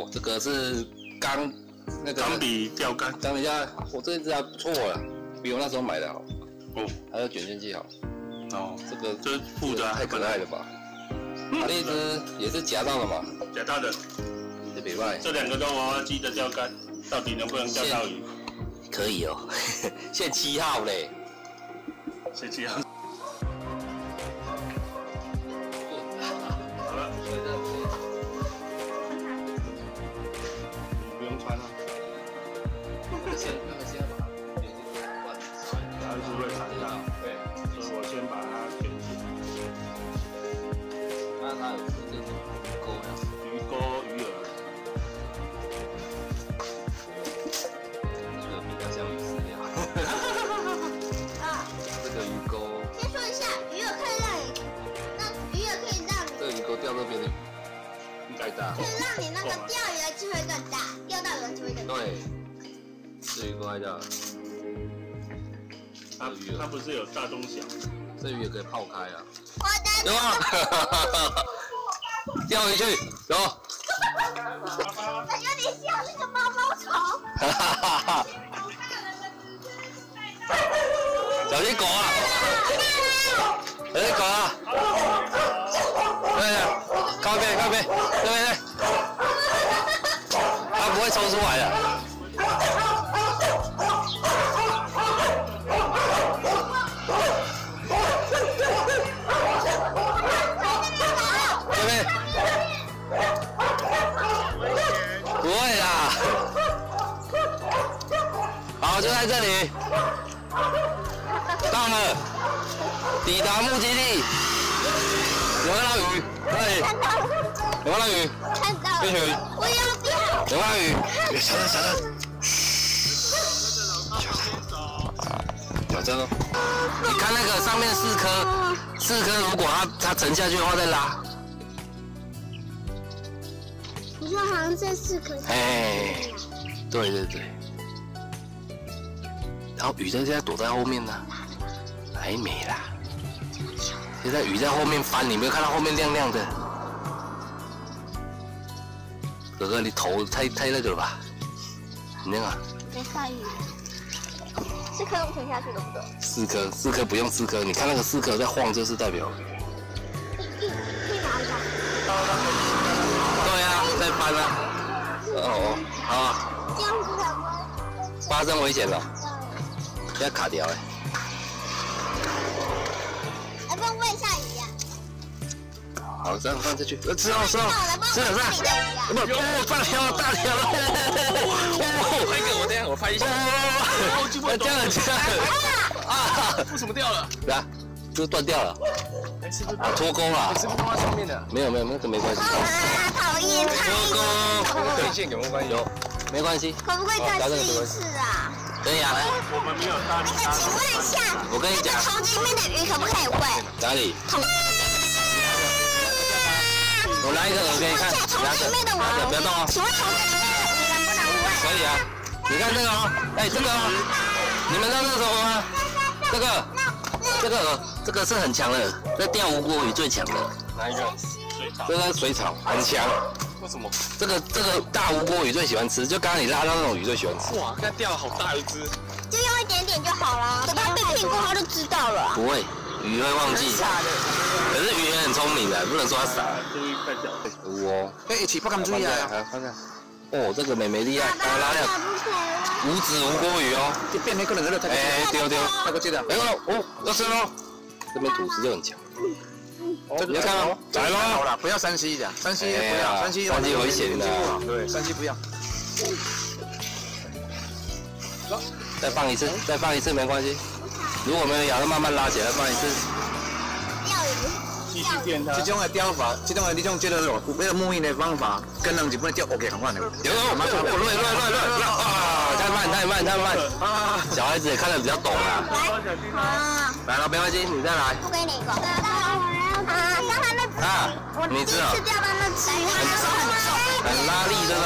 这个是钢那个钢笔钓竿。 等一下，我这一只还不错了，比我那时候买的好。 哦， 还有卷卷剂好。哦，这个这附的太可爱了吧？另一只也是夹到了嘛？ 夹到的。 这别卖。这 2个都娃娃机的钓竿，到底能不能钓到鱼？ 可以哦，限7号嘞。 限7号。好了，不用穿了。 先把它卷进罐子， 它是会缠到，对，所以我先把它卷起来。 那它有附这种鱼钩呀？ 鱼钩、鱼饵。 这个比较像鱼饲料。这个鱼钩。 先说一下，鱼饵可以让你，那鱼饵可以让你。 这个鱼钩钓这边的鱼应该大。 可以让你那个钓鱼的机会更大，钓到鱼的机会更大。 对。这鱼钩还叫。 它不是有大中小？ 这鱼也可以泡开啊。 我的。 有啊！钓回去，有。 有点像那个毛毛虫。 小心狗啊！小心狗啊！对，靠边，靠边，对。它不会抽出来的。不会啦，好，就在这里，到了，抵达目的地，有没有捞鱼？对，有没有捞鱼？ 看到了，我要钓。 有没有捞鱼？别小声，小声哦。你看那个上面4颗，如果它沉下去的话再拉。 你说好像这4颗。 哎，对。然后鱼现在躲在后面呢，还没啦。现在鱼在后面翻，你没有看到后面亮亮的？哥哥，你头太那个了吧？你那个。 没下雨。4颗都沉下去了，不对 ？4颗不用4颗，你看那个4颗在晃，就是代表。 可以拿一下。 对啊，在翻啊。哦，好啊。 这样子才不会发生危险了。现在卡掉哎。 来，帮我问一下鱼呀。 好，这样放下去。吃了。不，大条了。拍给我这样，我拍一下。这样。啊！ 为什么掉了？ 来，就断掉了。 是不是脱钩了？ 是不是放在上面的？ 没有，这没关系。 讨厌， 脱钩。 电线有没有关系？ 有，没关系。 可不可以再试一次啊？ 可以啊。 我们没有搭理它。 请问一下， 我跟你讲， 桶子里面的鱼可不可以喂？ 哪里？我拿一个饵给你看，拿着，不要动哦。 请问桶子里面的鱼能不能喂？ 可以啊，你看这个哦，哎，这个哦，你们知道这是什么吗？这个是很强的，这钓无锅鱼最强的。 哪一个？水草。 这个水草很强。 为什么？ 这个大无锅鱼最喜欢吃，就刚刚你拉到那种鱼最喜欢吃。 哇，刚钓了好大一只。 就用一点点就好了，等它被骗过它就知道了。 不会，鱼会忘记。可是鱼也很聪明的，不能说它傻。 注意快脚。 我。 哎，一起不敢注意啊！ 看看。哦，这个妹妹厉害，拉了无籽无锅鱼哦。 就变那个人了， 哎，丢， 那个记得。 哎呦，哦，要吃喽。这边吐司就很强。你要看哦，来喽！ 好了，不要3C的，3C不要，3C 危险的。 对，3C不要。 再放一次没关系。如果没有咬，就慢慢拉起来，放一次。 钓鱼。 继续电它。 这种的钓法，这种的你种这个有那个木印的方法，跟人日本钓 OK 同款的。 有，乱啊！太慢啊！小孩子也看得比较懂啊。来了，没关系，你再来。 不给你一个。刚才那啊，你知道？ 是钓到那只鱼， 很拉力，对不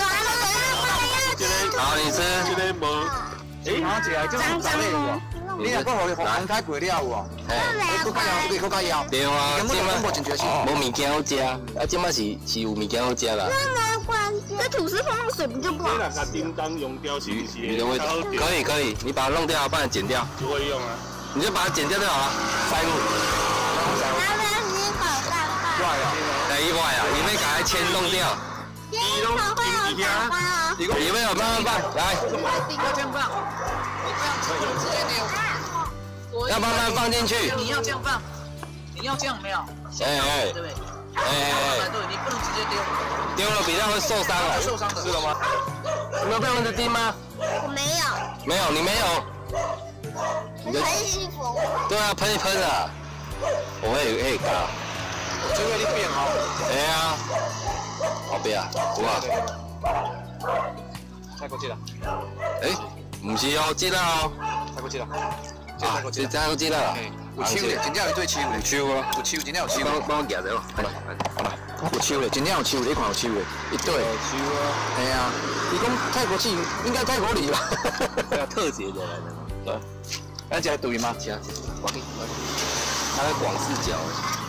对？好，你吃。 拿起来就很脏嘞。你若讲互你红太贵了有无？你搁加腰。 对啊， 根本无真决心。 无物件好食，啊，即摆是有物件好食啦。 不然在吐司碰到水不就不好？ 这两个叮当用掉是不是？ 可以，你把它弄掉，不然剪掉。 不会用啊， 你就把它剪掉就好了，塞入。 那边是搞蛋饭。 第一块啊，你们把它签弄掉。 今天会有蛋饭啊。 里面有慢慢放，来。 第一个这样放，你这样直接丢。 要慢慢放进去。 你要这样放，你要这样没有？对不对？对，你不能直接丢。 丢了比较会受伤哦。 受伤的。 是的吗？你没有被蚊子叮吗？ 我没有。 没有，你没有。 你喷衣服。 对啊，喷一喷啊。我会搞。 这个你变好。 哎呀，后边啊，有啊。 太过去了。 哎，唔是哦，知道哦。 太过去了。 啊，这都知道啦。 有手咧，真正有对手咧。 有手啊， 有手，真正有手。 帮我夹着咯。好啦， 有手咧，真正有手，你看有手咧，一对。有手啊。哎呀，你讲泰国气，应该泰国里吧？ 对啊，特节的来的嘛。对。 那这对吗？ 是啊，我给你。它在广视角。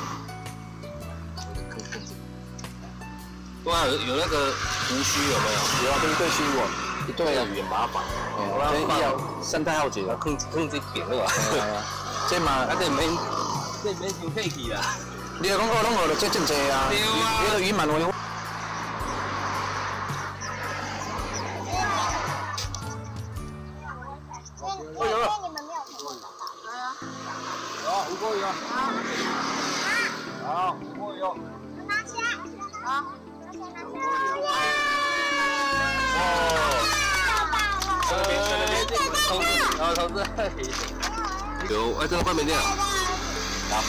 对啊，有那个胡须有没有？ 有啊，对须哦。一对啊， 也麻烦。这要生态好节，控制扁了啊。 这嘛， 啊这免伤客气啦。 你又讲我拢学了这正济啊？对啊。你个语文我。 因为你们没有听过爸爸。 好，5个有。好，5个有。 拿起来。好。 投资，有，哎，这个换没电了，好。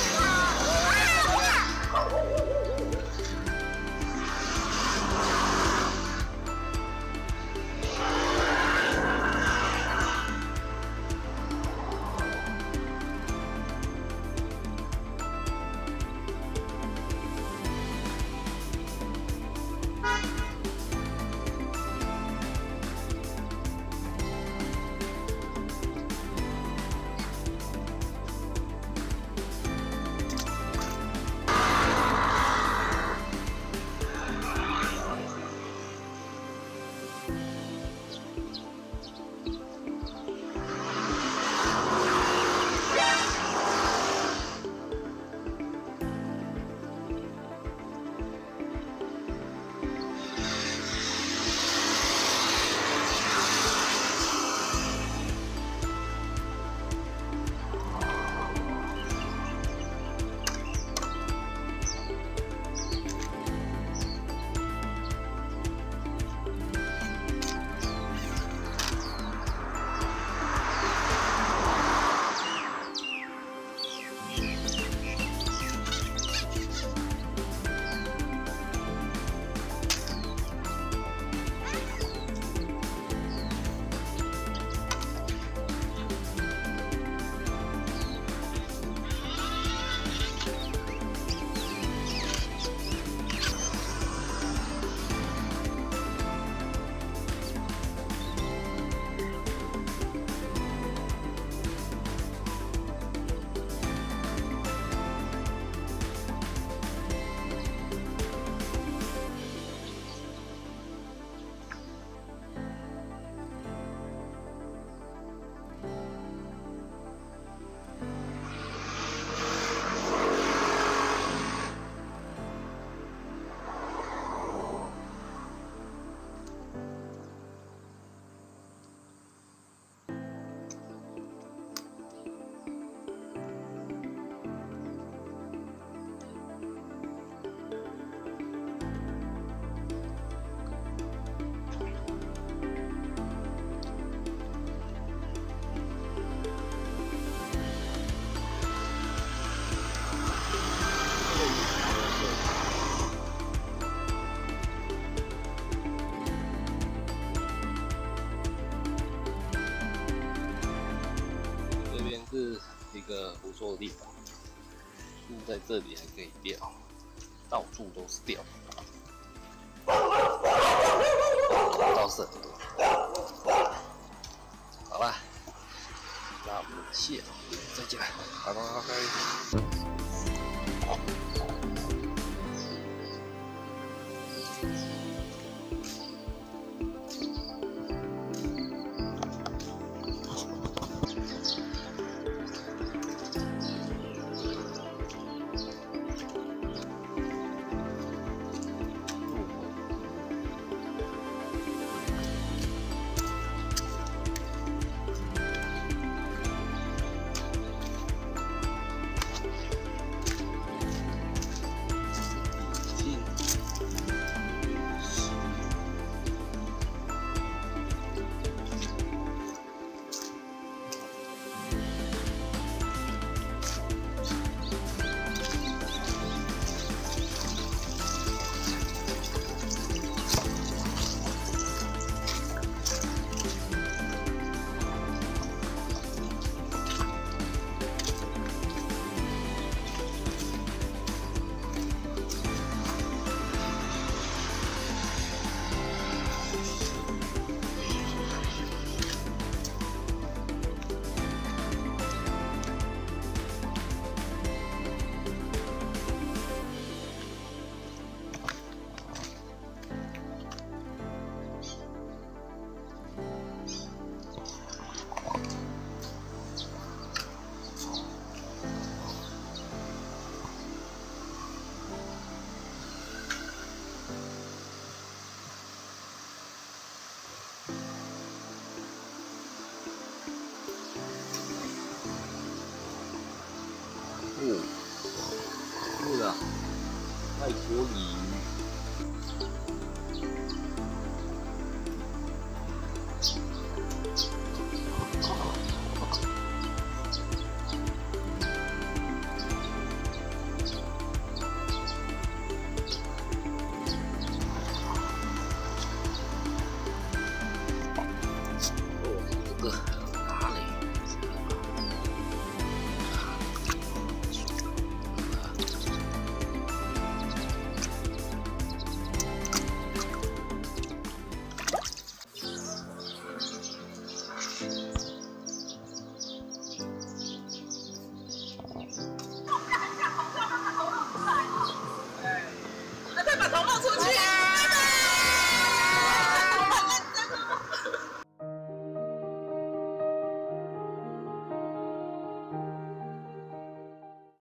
是一个不错的地方，树在这里还可以钓，到处都是钓，倒是很多。好了，那我们下回再见，拜拜。 不的，泰国鲤鱼。